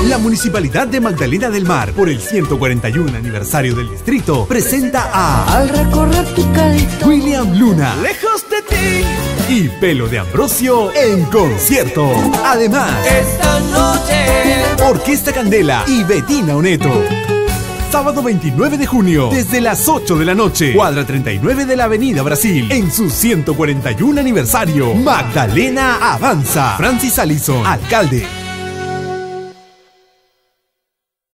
La Municipalidad de Magdalena del Mar, por el 141 aniversario del distrito, presenta a Al recorrer picadito William Luna Lejos de ti, y Pelo de Ambrosio en concierto. Además, esta noche, Orquesta Candela y Betina Oneto. Sábado 29 de junio, desde las 8 de la noche, cuadra 39 de la Avenida Brasil, en su 141 aniversario. Magdalena avanza. Francis Allison, alcalde.